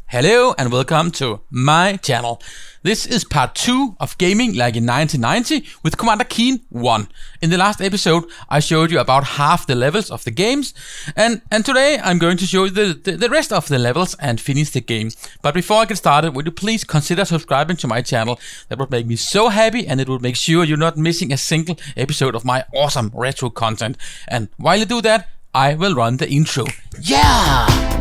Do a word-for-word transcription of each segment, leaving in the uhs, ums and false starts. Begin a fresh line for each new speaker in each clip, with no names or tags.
Hello and welcome to my channel. This is part two of gaming like in nineteen ninety with Commander Keen one. In the last episode I showed you about half the levels of the games and, and today I'm going to show you the, the, the rest of the levels and finish the game. But before I get started, would you please consider subscribing to my channel? That would make me so happy and it would make sure you're not missing a single episode of my awesome retro content. And while you do that, I will run the intro. Yeah!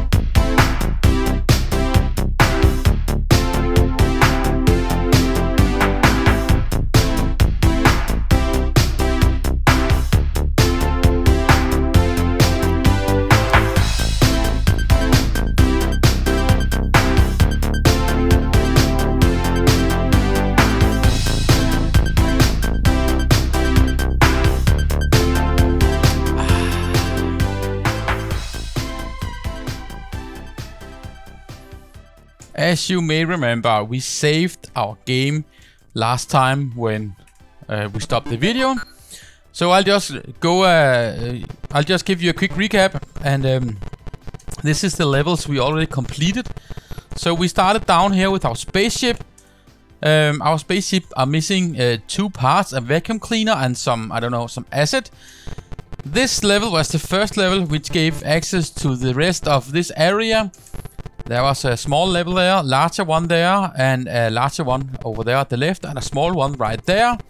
As you may remember, we saved our game last time when uh, we stopped the video. So I'll just go. Uh, I'll just give you a quick recap, and um, this is the levels we already completed. So we started down here with our spaceship. Um, our spaceship are missing uh, two parts: a vacuum cleaner and some, I don't know, some acid. This level was the first level which gave access to the rest of this area. There was a small level there, larger one there, and a larger one over there at the left, and a small one right there.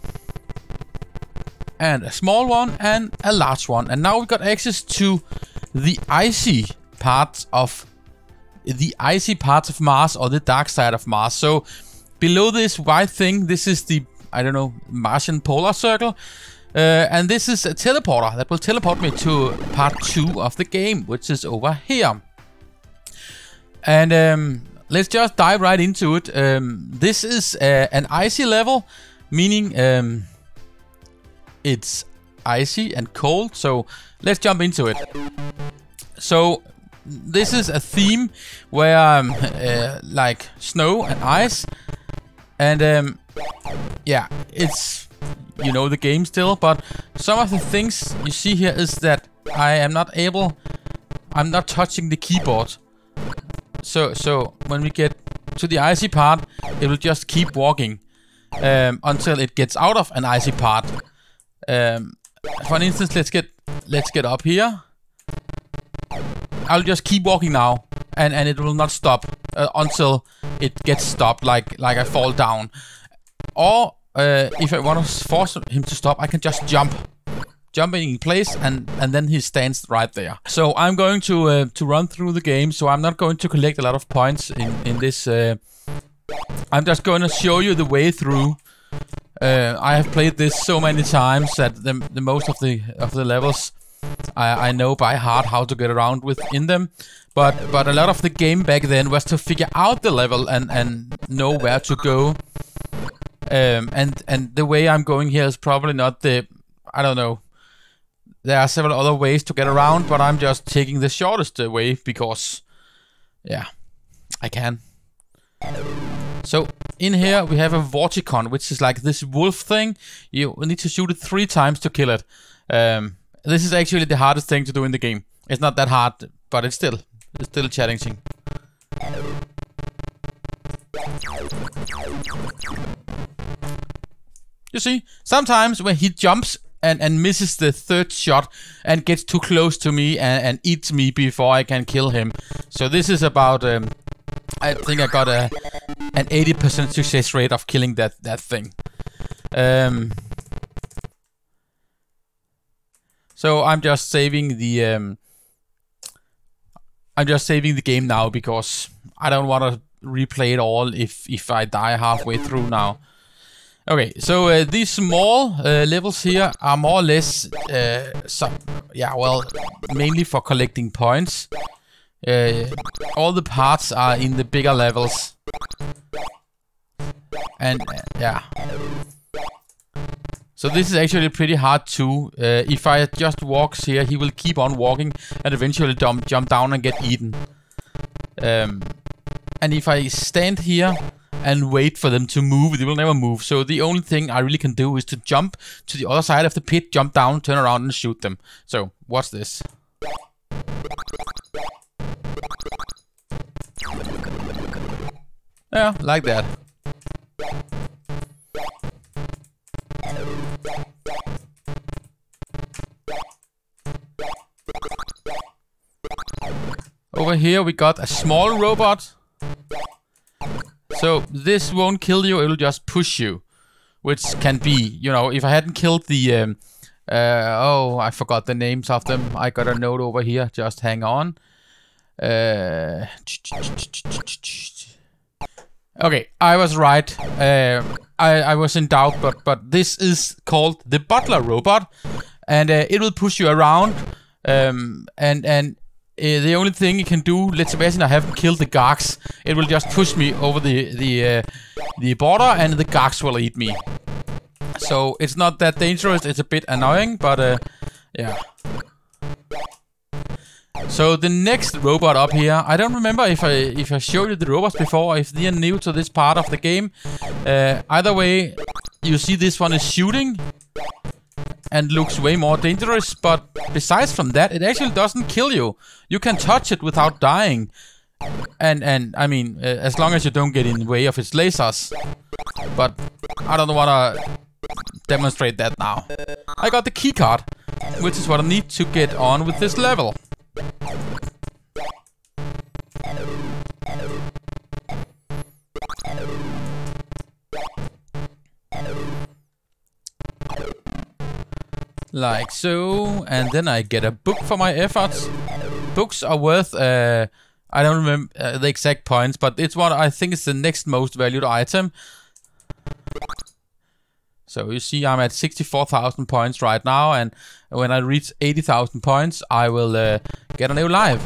And a small one, and a large one. And now we got access to the icy parts of the icy parts of Mars, or the dark side of Mars. So below this white thing, this is the, I don't know, Martian polar circle. Uh, and this is a teleporter that will teleport me to part two of the game, which is over here. And um, let's just dive right into it. Um, this is uh, an icy level, meaning um, it's icy and cold. So let's jump into it. So this is a theme where um, uh, like snow and ice, and um, yeah, it's, you know, the game still. But some of the things you see here is that I am not able, I'm not touching the keyboard. So, so when we get to the icy part, it will just keep walking um, until it gets out of an icy part. Um, for instance, let's get let's get up here. I'll just keep walking now, and and it will not stop uh, until it gets stopped, like like I fall down. Or uh, if I want to force him to stop, I can just jump. Jumping in place, and and then he stands right there. So I'm going to uh, to run through the game. So I'm not going to collect a lot of points in in this. Uh, I'm just going to show you the way through. Uh, I have played this so many times that the the most of the of the levels I I know by heart how to get around within them. But but a lot of the game back then was to figure out the level and and know where to go. Um, and and the way I'm going here is probably not the, I don't know. There are several other ways to get around, but I'm just taking the shortest way because, yeah, I can. So in here we have a Vorticon, which is like this wolf thing. You need to shoot it three times to kill it. Um, this is actually the hardest thing to do in the game. It's not that hard, but it's still it's still challenging. You see, sometimes when he jumps And, and misses the third shot and gets too close to me and, and eats me before I can kill him. So this is about, um, I think I got a an eighty percent success rate of killing that, that thing. Um, so I'm just saving the, um, I'm just saving the game now because I don't want to replay it all if, if I die halfway through now. Okay, so uh, these small uh, levels here are more or less, uh, some, yeah, well, mainly for collecting points. Uh, all the parts are in the bigger levels. And, uh, yeah. So this is actually pretty hard too. Uh, if I just walks here, he will keep on walking and eventually jump, jump down and get eaten. Um, and if I stand here and wait for them to move, they will never move. So the only thing I really can do is to jump to the other side of the pit, jump down, turn around and shoot them. So watch this. Yeah, like that. Over here we got a small robot. So this won't kill you, it'll just push you. Which can be, you know, if I hadn't killed the... Um, uh, oh, I forgot the names of them. I got a note over here, just hang on. Uh, okay, I was right. Uh, I, I was in doubt, but, but this is called the butler robot. And uh, it will push you around. Um, and... and Uh, the only thing it can do, let's imagine I haven't killed the Garks. It will just push me over the the uh, the border, and the Garks will eat me. So it's not that dangerous. It's a bit annoying, but uh, yeah. So the next robot up here, I don't remember if I if I showed you the robots before. If they are new to this part of the game, uh, either way, you see this one is shooting. And looks way more dangerous, but besides from that, it actually doesn't kill you. You can touch it without dying. And, and I mean, uh, as long as you don't get in the way of its lasers. But I don't want to demonstrate that now. I got the keycard, which is what I need to get on with this level. Like so, and then I get a book for my efforts. Books are worth, uh, I don't remember uh, the exact points, but it's what I think is the next most valued item. So you see I'm at sixty-four thousand points right now, and when I reach eighty thousand points, I will uh, get a new life.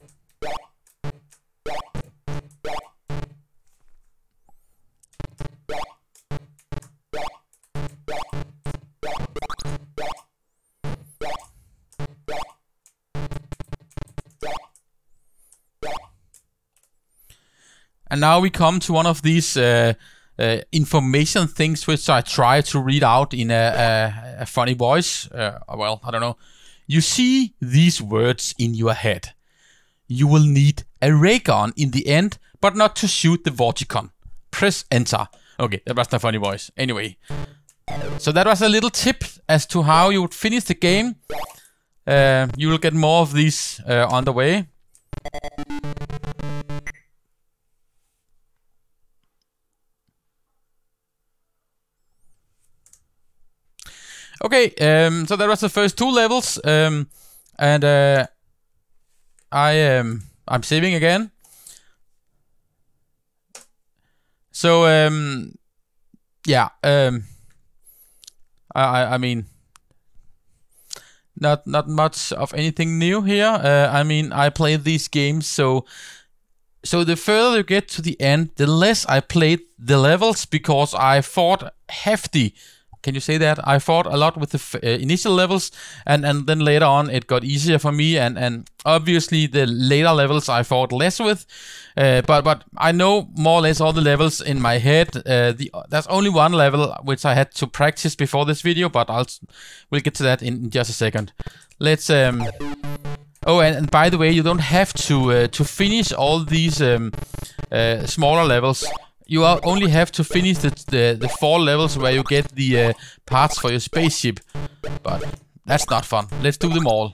And now we come to one of these uh, uh, information things which I try to read out in a, a, a funny voice. Uh, well, I don't know. You see these words in your head. You will need a ray gun in the end, but not to shoot the Vorticon. Press enter. Okay, that was not funny voice. Anyway. So that was a little tip as to how you would finish the game. Uh, you will get more of these uh, on the way. Okay, um, so that was the first two levels, um, and uh, I um, I'm saving again. So um, yeah, um, I I mean, not not much of anything new here. Uh, I mean, I played these games, so so the further you get to the end, the less I played the levels because I fought hefty. Can you say that? I fought a lot with the f uh, initial levels, and, and then later on it got easier for me, and, and obviously the later levels I fought less with, uh, but but I know more or less all the levels in my head. Uh, the, there's only one level which I had to practice before this video, but I'll we'll get to that in just a second. Let's um. Oh, and, and by the way, you don't have to uh, to finish all these um, uh, smaller levels. You only have to finish the, the, the four levels where you get the uh, parts for your spaceship. But that's not fun. Let's do them all.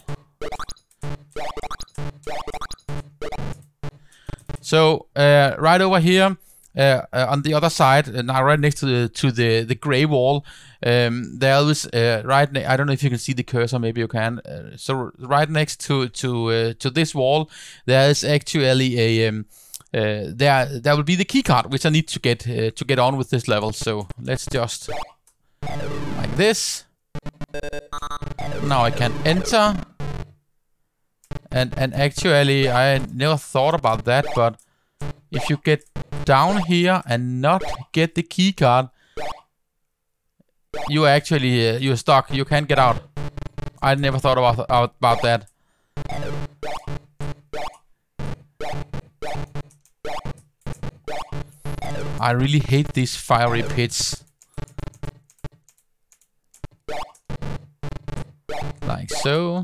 So, uh, right over here, uh, uh, on the other side, uh, now right next to the to the, the grey wall, um, there is uh, right. I don't know if you can see the cursor. Maybe you can. Uh, so right next to to uh, to this wall, there is actually a um, Uh, there, there will be the keycard, which I need to get uh, to get on with this level. So let's just like this. Now I can enter, and and actually I never thought about that, but if you get down here and not get the keycard, you actually uh, you're stuck. You can't get out. I never thought about about that. I really hate these fiery pits. Like so.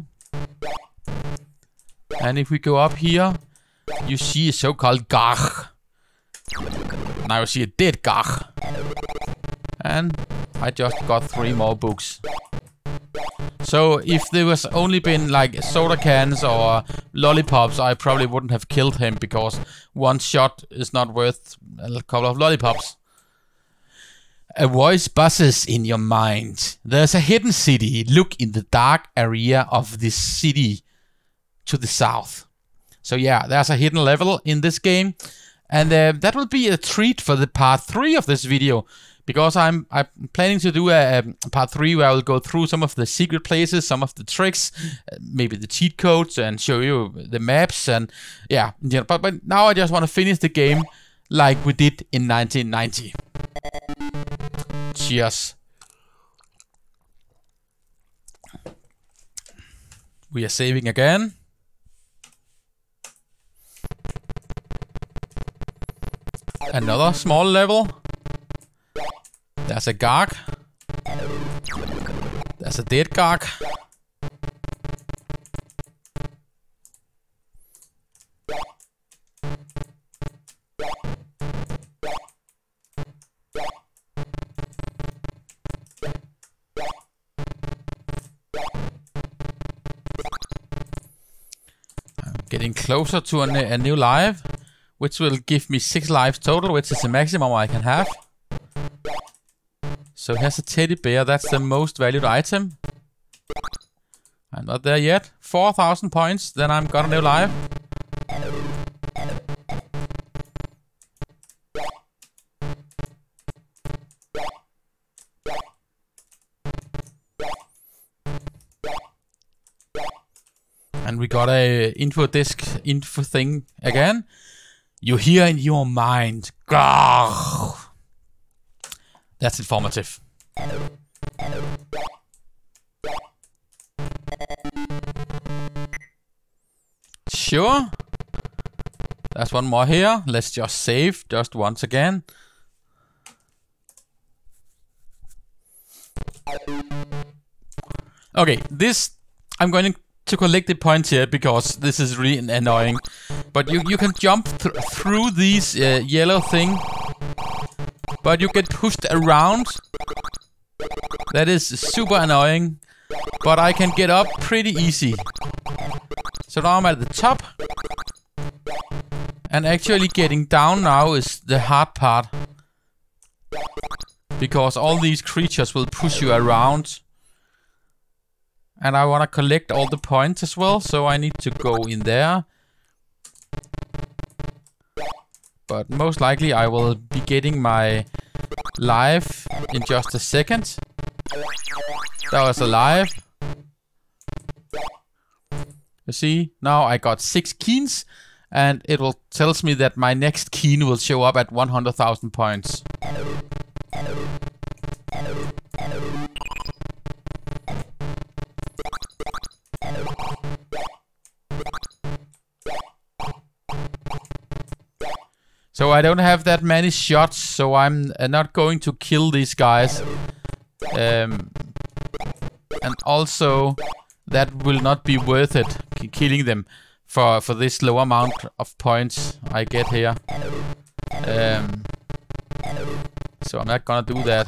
And if we go up here, you see a so-called Garch. Now you see a dead guy. And I just got three more books. So if there was only been like soda cans or lollipops, I probably wouldn't have killed him, because one shot is not worth a couple of lollipops. A voice buzzes in your mind. There's a hidden city. Look in the dark area of this city to the south. So yeah, there's a hidden level in this game. And uh, that will be a treat for the part three of this video. Because I'm I'm planning to do a, a part three where I will go through some of the secret places, some of the tricks, uh, maybe the cheat codes, and show you the maps, and yeah. yeah but, but now I just want to finish the game like we did in nineteen ninety. Cheers. We are saving again. Another small level. There's a garg. There's a dead garg. I'm getting closer to a, a new life, which will give me six lives total, which is the maximum I can have. So here's a teddy bear, that's the most valued item. I'm not there yet. four thousand points, then I'm got a new life. And we got a info disc info thing again. You hear in your mind. Grrr. That's informative. Sure. There's one more here. Let's just save just once again. Okay, this I'm going to collect the points here because this is really annoying. But you you can jump th through these uh, yellow thing. But you get pushed around. That is super annoying. But I can get up pretty easy. So now I'm at the top. And actually getting down now is the hard part. Because all these creatures will push you around. And I want to collect all the points as well. So I need to go in there. But most likely I will be getting my life in just a second. That was alive. You see, now I got six keys, and it will tells me that my next key will show up at one hundred thousand points. So I don't have that many shots, so I'm uh, not going to kill these guys. Um, and also, that will not be worth it, killing them, for, for this low amount of points I get here. Um, so I'm not gonna do that.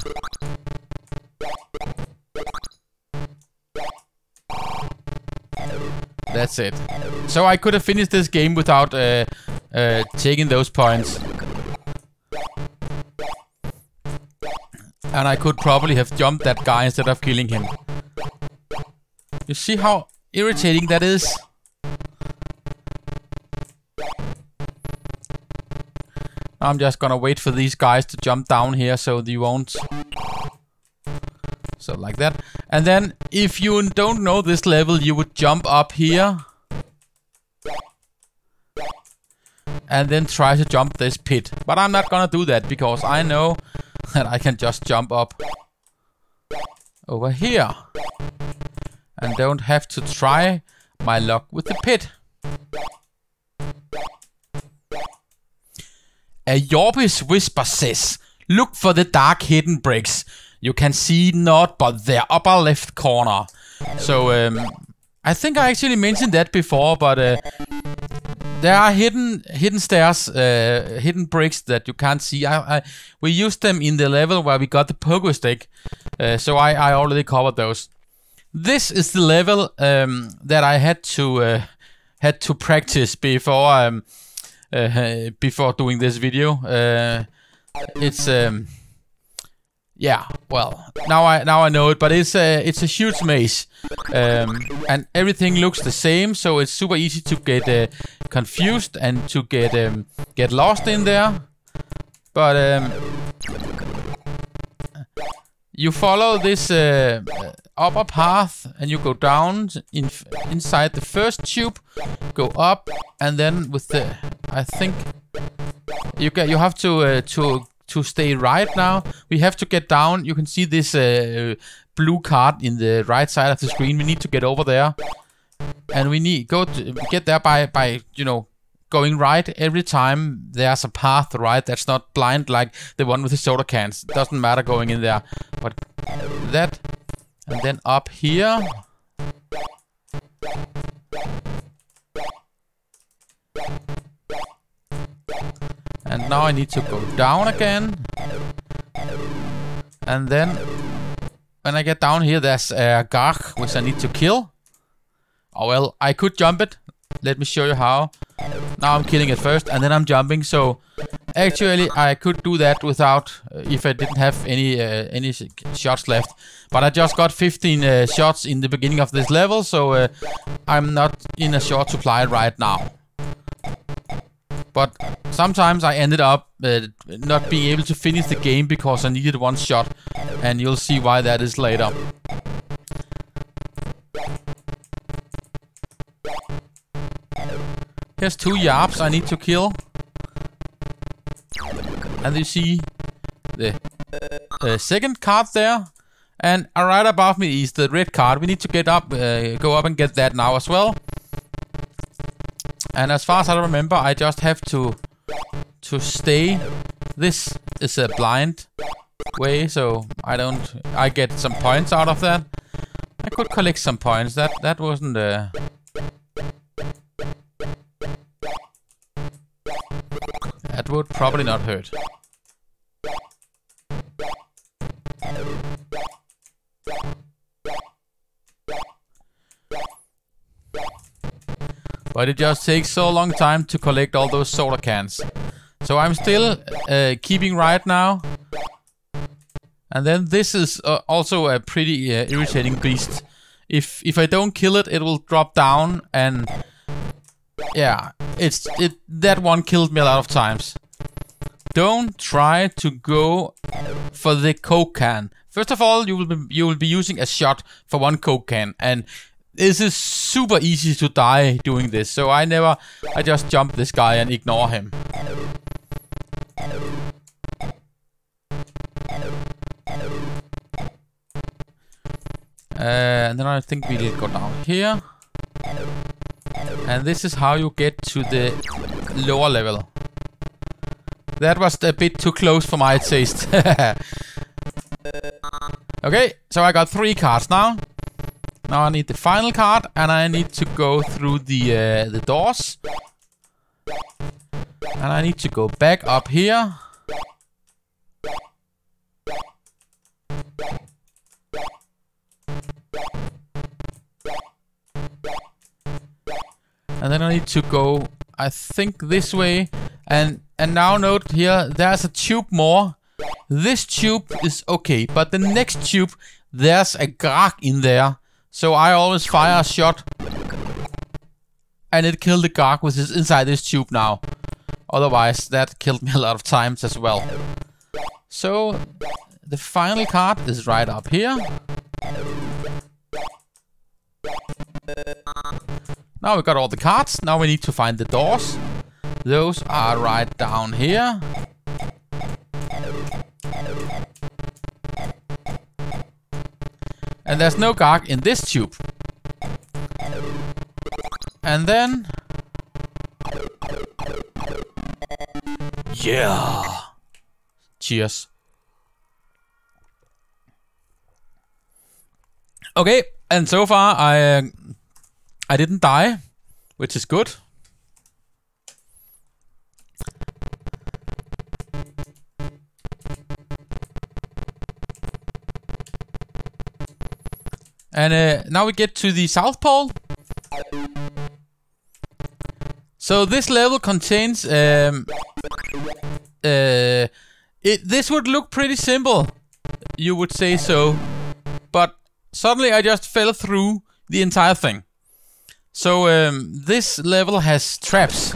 That's it. So I could have finished this game without uh, uh, taking those points. And I could probably have jumped that guy instead of killing him. You see how irritating that is? I'm just gonna wait for these guys to jump down here so they won't. So like that. And then if you don't know this level, you would jump up here. And then try to jump this pit. But I'm not gonna do that because I know that I can just jump up over here. And don't have to try my luck with the pit. A Yorbish whisper says, look for the dark hidden bricks. You can see not but their upper left corner. So um, I think I actually mentioned that before, but uh, there are hidden hidden stairs, uh, hidden bricks that you can't see. I, I we used them in the level where we got the pogo stick, uh, so I I already covered those. This is the level um, that I had to uh, had to practice before um, uh, before doing this video. Uh, it's um, yeah, well now I now I know it, but it's a it's a huge maze, um, and everything looks the same, so it's super easy to get uh, confused and to get um, get lost in there. But um, you follow this uh, upper path and you go down in inside the first tube, go up, and then with the I think you get you have to uh, to to stay right now. We have to get down. You can see this uh, blue card in the right side of the screen. We need to get over there, and we need go to get there by by you know going right every time there's a path right that's not blind like the one with the soda cans. It doesn't matter going in there, but that, and then up here. And now I need to go down again. And then when I get down here, there's a garg which I need to kill. Oh well, I could jump it. Let me show you how. Now I'm killing it first, and then I'm jumping. So actually, I could do that without uh, if I didn't have any uh, any shots left. But I just got fifteen uh, shots in the beginning of this level, so uh, I'm not in a short supply right now. But sometimes I ended up uh, not being able to finish the game because I needed one shot, and you'll see why that is later. Here's two yarps I need to kill. And you see the uh, second card there. And right above me is the red card. We need to get up, uh, go up and get that now as well. And as far as I remember, I just have to to stay. This is a blind way, so I don't. I get some points out of that. I could collect some points. That that wasn't. Uh, that would probably not hurt. But it just takes so long time to collect all those soda cans. So I'm still uh, keeping right now. And then this is uh, also a pretty uh, irritating beast. If if I don't kill it, it will drop down, and yeah, it's it. That one killed me a lot of times. Don't try to go for the Coke can. First of all, you will be you will be using a shot for one Coke can, and this is super easy to die doing this, so I never, I just jump this guy and ignore him. Uh, and then I think we'll go down here. And this is how you get to the lower level. That was a bit too close for my taste. Okay, so I got three cards now. Now I need the final card, and I need to go through the uh, the doors. And I need to go back up here. And then I need to go, I think, this way. And and now note here, there's a tube more. This tube is okay, but the next tube, there's a garg in there. So I always fire a shot, and it killed the garg which is inside this tube now. Otherwise, that killed me a lot of times as well. So the final card is right up here. Now we got all the cards. Now we need to find the doors. Those are right down here. And there's no garg in this tube. And then... yeah! Cheers. Okay, and so far I uh, I didn't die, which is good. And uh, now we get to the South Pole. So this level contains... Um, uh, it, this would look pretty simple, you would say so. But suddenly I just fell through the entire thing. So um, this level has traps.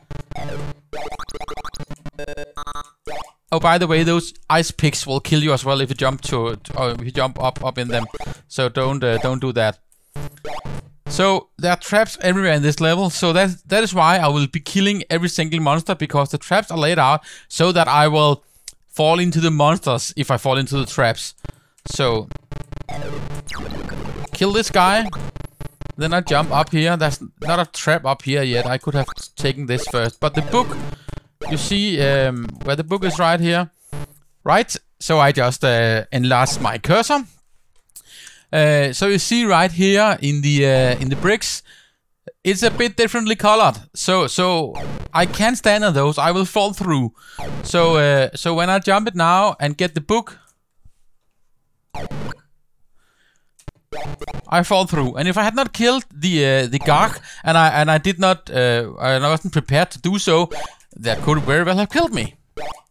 Oh, by the way, those ice picks will kill you as well if you jump to, to or if you jump up up in them. So don't uh, don't do that. So there are traps everywhere in this level. So that that is why I will be killing every single monster, because the traps are laid out so that I will fall into the monsters if I fall into the traps. So kill this guy. Then I jump up here. There's not a trap up here yet. I could have taken this first. But the book, you see um, where the book is right here. Right? So I just uh, enlarge my cursor. Uh, so you see right here in the uh, in the bricks, it's a bit differently colored. So so I can't stand on those. I will fall through. So uh, so when I jump it now and get the book, I fall through. And if I had not killed the uh, the Garg, and I and I did not, uh, and I wasn't prepared to do so, that could very well have killed me.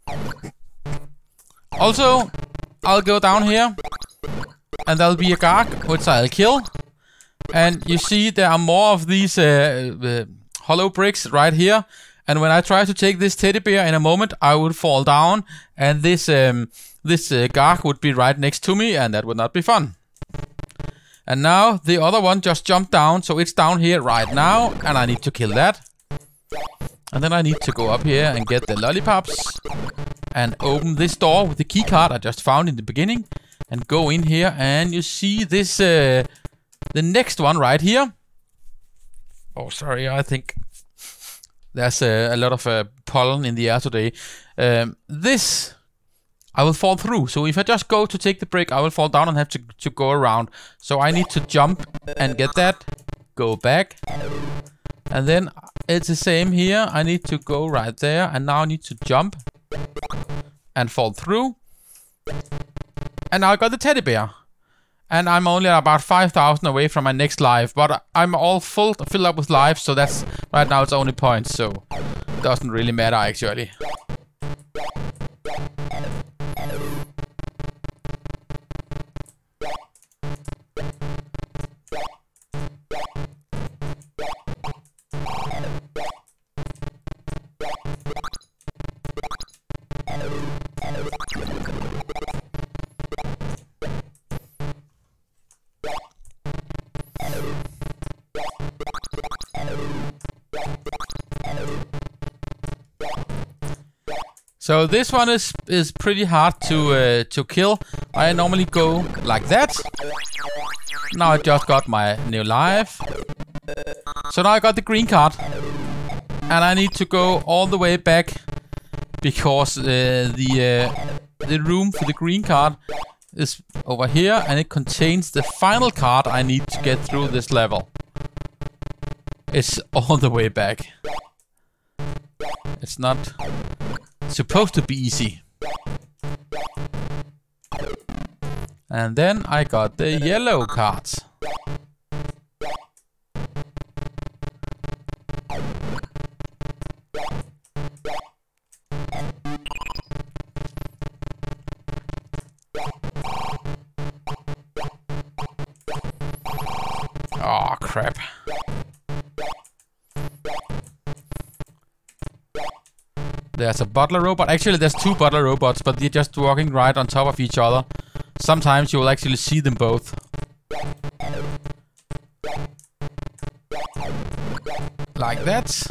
Also, I'll go down here, and there'll be a Garg which I'll kill. And you see there are more of these uh, uh, hollow bricks right here. And when I try to take this teddy bear in a moment, I would fall down, and this um, this uh, Garg would be right next to me, and that would not be fun. And now the other one just jumped down, so it's down here right now, and I need to kill that. And then I need to go up here and get the lollipops and open this door with the key card I just found in the beginning, and go in here, and you see this uh, the next one right here. Oh, sorry, I think there's uh, a lot of uh, pollen in the air today. Um, this I will fall through. So if I just go to take the brick, I will fall down and have to, to go around. So I need to jump and get that. Go back. And then it's the same here. I need to go right there. And now I need to jump and fall through. And now I got the teddy bear. And I'm only about five thousand away from my next life. But I'm all full, filled up with life. So that's, right now it's only points. So it doesn't really matter actually. So this one is is pretty hard to uh, to kill. I normally go like that. Now I just got my new life. So now I got the green card, and I need to go all the way back because uh, the uh, the room for the green card is over here, and it contains the final card I need to get through this level. It's all the way back. It's not supposed to be easy. And then I got the yellow cards. Oh crap. There's a butler robot. Actually, there's two butler robots, but they're just walking right on top of each other. Sometimes you will actually see them both. Like that.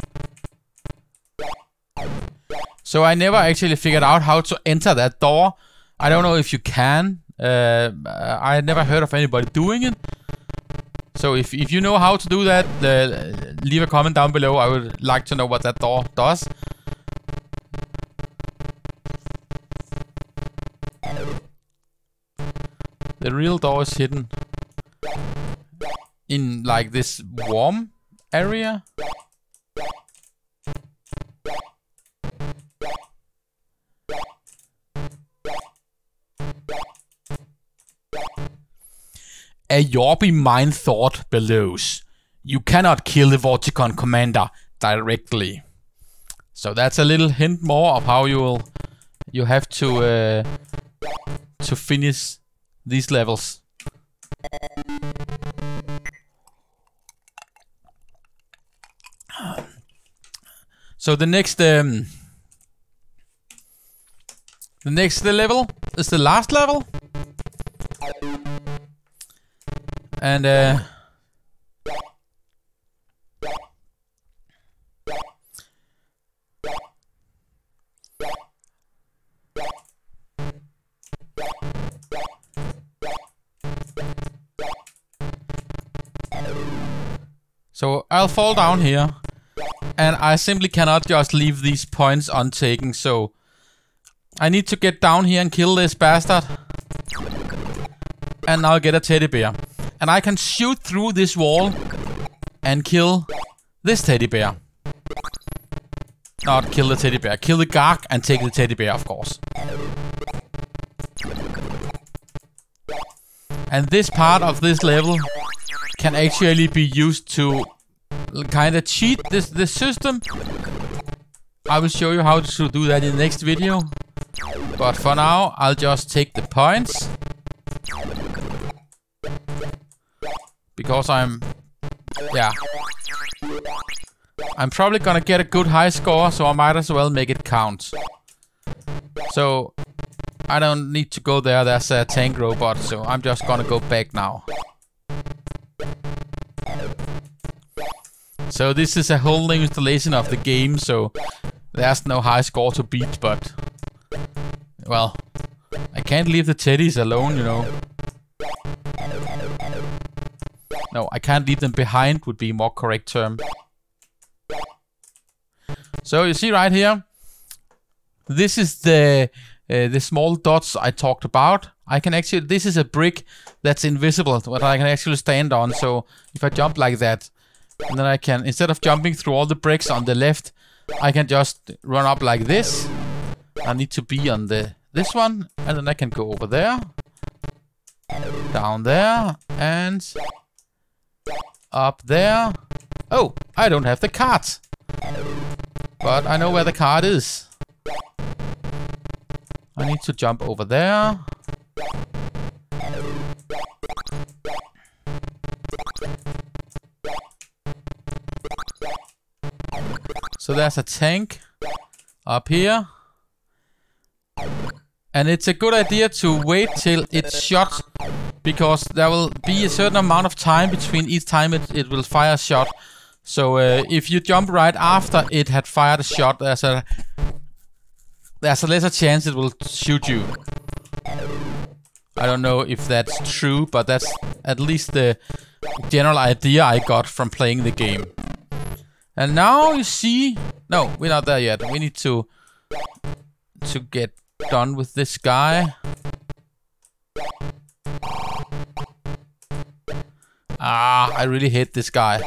So I never actually figured out how to enter that door. I don't know if you can. Uh, I never heard of anybody doing it. So if, if you know how to do that, uh, leave a comment down below. I would like to know what that door does. The real door is hidden in like this warm area. a Yorby mind thought bellows. You cannot kill the Vorticon commander directly. So that's a little hint more of how you will you have to uh, to finish these levels. So the next um, the next level is the last level, and uh, so I'll fall down here, and I simply cannot just leave these points untaken, so I need to get down here and kill this bastard. And I'll get a teddy bear. And I can shoot through this wall and kill this teddy bear. Not kill the teddy bear, kill the Garg and take the teddy bear, of course. And this part of this level can actually be used to kind of cheat this, this system. I will show you how to do that in the next video. But for now, I'll just take the points. Because I'm... yeah. I'm probably gonna get a good high score, so I might as well make it count. So, I don't need to go there, there's a tank robot, so I'm just gonna go back now. So this is a whole new installation of the game, so there's no high score to beat, but... well, I can't leave the teddies alone, you know. No, I can't leave them behind would be a more correct term. So you see right here, this is the uh, the small dots I talked about. I can actually, this is a brick that's invisible, that I can actually stand on. So if I jump like that, and then I can, instead of jumping through all the bricks on the left, I can just run up like this. I need to be on the this one, and then I can go over there, down there, and up there. Oh, I don't have the card, but I know where the card is. I need to jump over there. So there's a tank up here. And it's a good idea to wait till it's shot, because there will be a certain amount of time between each time it, it will fire a shot. So uh, if you jump right after it had fired a shot, there's a there's a lesser chance it will shoot you. I don't know if that's true, but that's at least the general idea I got from playing the game. And now you see, no, we're not there yet. We need to to get done with this guy. Ah, I really hate this guy.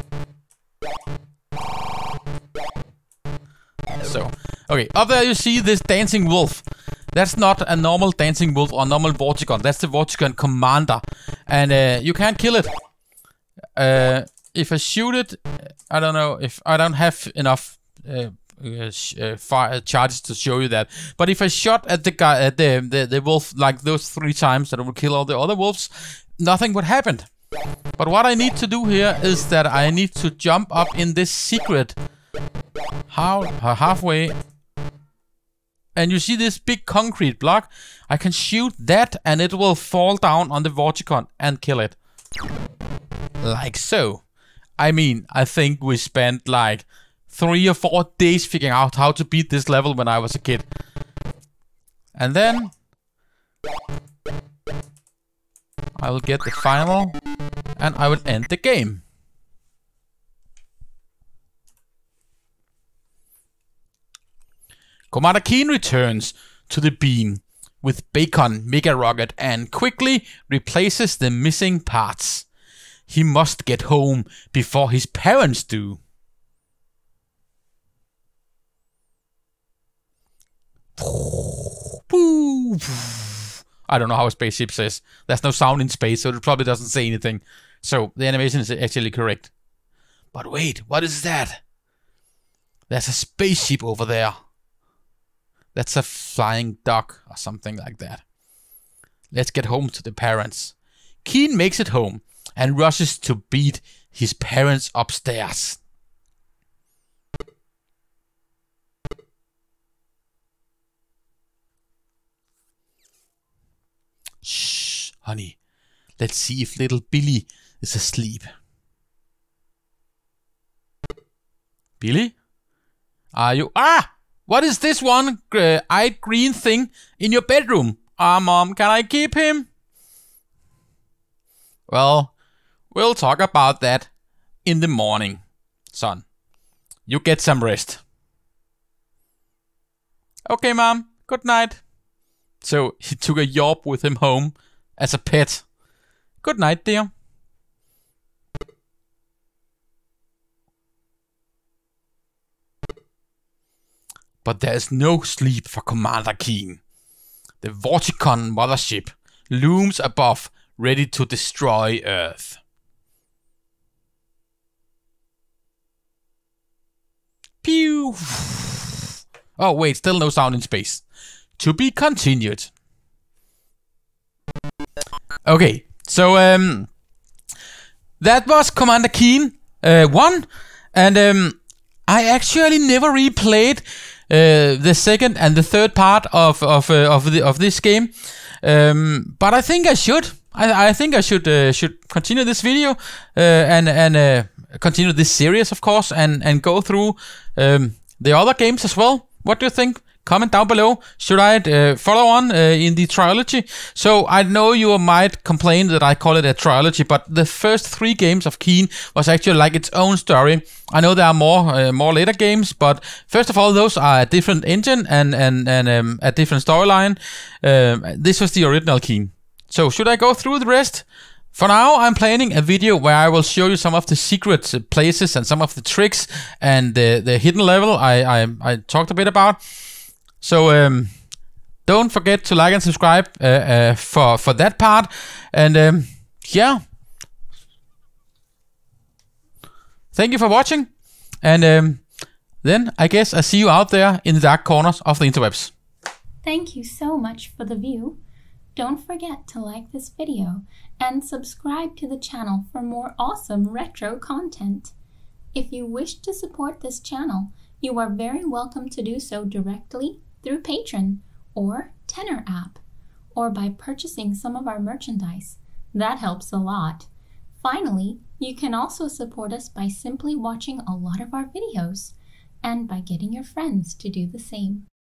So, okay, up there you see this dancing wolf. That's not a normal dancing wolf or normal Vorticon. That's the Vorticon commander. And uh, you can't kill it. Uh, if I shoot it, I don't know if I don't have enough uh, uh, uh, fire charges to show you that. But if I shot at the guy, at the, the the wolf like those three times, that would kill all the other wolves, nothing would happen. But what I need to do here is that I need to jump up in this secret, how uh, halfway. And you see this big concrete block? I can shoot that and it will fall down on the Vorticon and kill it. Like so. I mean, I think we spent like three or four days figuring out how to beat this level when I was a kid. And then I will get the final and I will end the game. Commander Keen returns to the beam with Bacon Mega Rocket and quickly replaces the missing parts. He must get home before his parents do. I don't know how a spaceship says. There's no sound in space, so it probably doesn't say anything. So the animation is actually correct. But wait, what is that? There's a spaceship over there. That's a flying duck or something like that. Let's get home to the parents. Keen makes it home and rushes to beat his parents upstairs. Shh, honey. Let's see if little Billy is asleep. Billy? Are you... Ah! What is this one uh, eyed green thing in your bedroom? Ah, Mom, can I keep him? Well, we'll talk about that in the morning, son. You get some rest. Okay, Mom. Good night. So he took a yorp with him home as a pet. Good night, dear. But there is no sleep for Commander Keen. The Vorticon mothership looms above, ready to destroy Earth. Pew! Oh wait, still no sound in space. To be continued. Okay, so um, that was Commander Keen uh, one, and um, I actually never replayed uh, the second and the third part of of uh, of, the, of this game, um, but I think I should. I, I think I should uh, should continue this video uh, and and uh, continue this series, of course, and and go through um, the other games as well. What do you think? Comment down below. Should I uh, follow on uh, in the trilogy? So I know you might complain that I call it a trilogy, but the first three games of Keen was actually like its own story. I know there are more uh, more later games, but first of all, those are a different engine and and and um, a different storyline. Um, this was the original Keen. So should I go through the rest? For now, I'm planning a video where I will show you some of the secret places and some of the tricks and the the hidden level I I, I talked a bit about. So um, don't forget to like and subscribe uh, uh, for for that part, and um, yeah, thank you for watching, and um, then I guess I see you out there in the dark corners of the interwebs.
Thank you so much for the view. Don't forget to like this video and subscribe to the channel for more awesome retro content. If you wish to support this channel, you are very welcome to do so directly through Patreon or Tenor app, or by purchasing some of our merchandise. That helps a lot. Finally, you can also support us by simply watching a lot of our videos and by getting your friends to do the same.